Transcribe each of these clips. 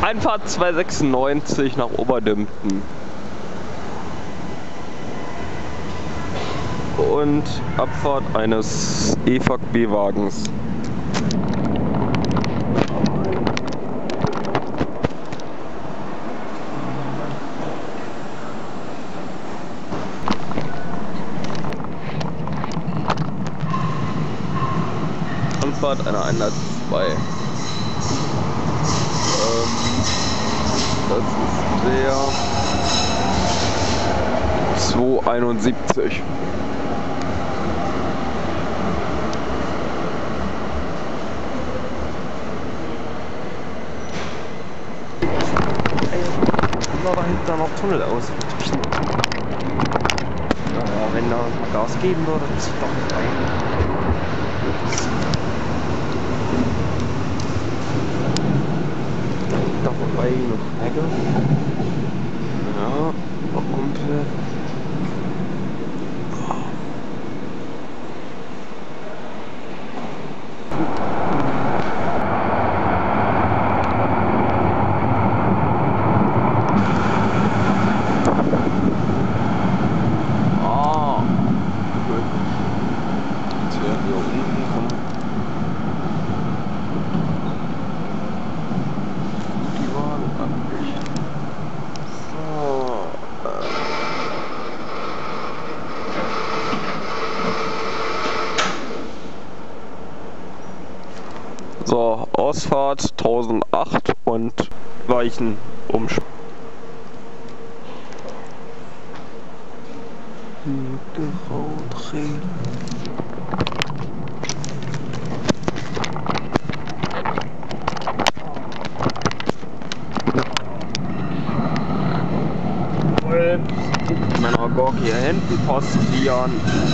Einfahrt 296 nach Oberdümpten. Und Abfahrt eines EFAG B-Wagens. Anfahrt einer 102. Das ist der 271. Da hinten noch Tunnel aus. Ja, wenn er Gas geben würde, das ist doch rein. Da vorbei noch Hecke. Ja, Ampel. So, Ausfahrt 1008 und Weichen umschalten. Meiner Gork hier hinten postieren.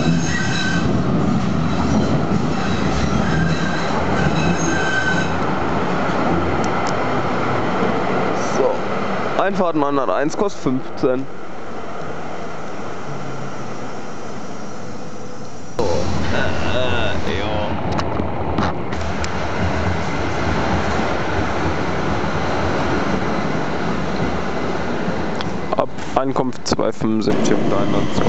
Einfahrt 901 kostet 15. So, ja. Ab Ankunft 275 und 102.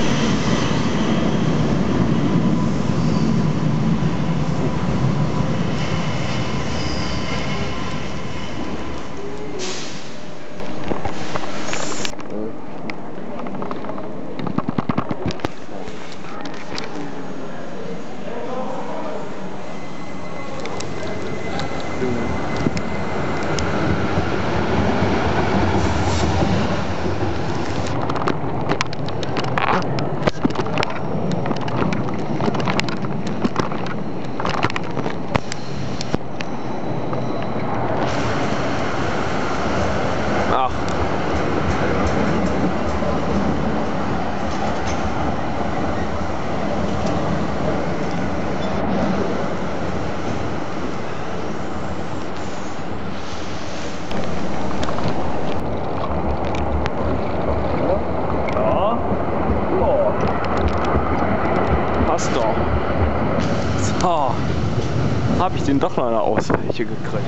So, habe ich den doch noch eine Ausweiche gekriegt.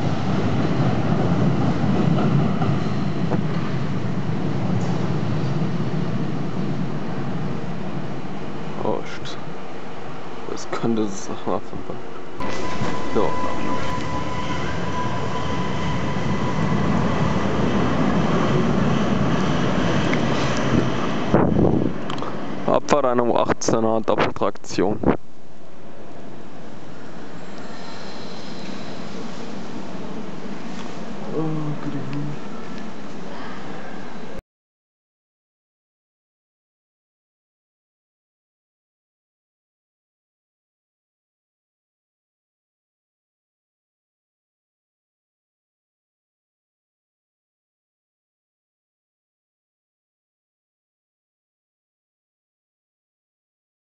Oh, das könnte es nochmal verbannen. So. Abfahrt einer U18er Doppeltraktion. Oh,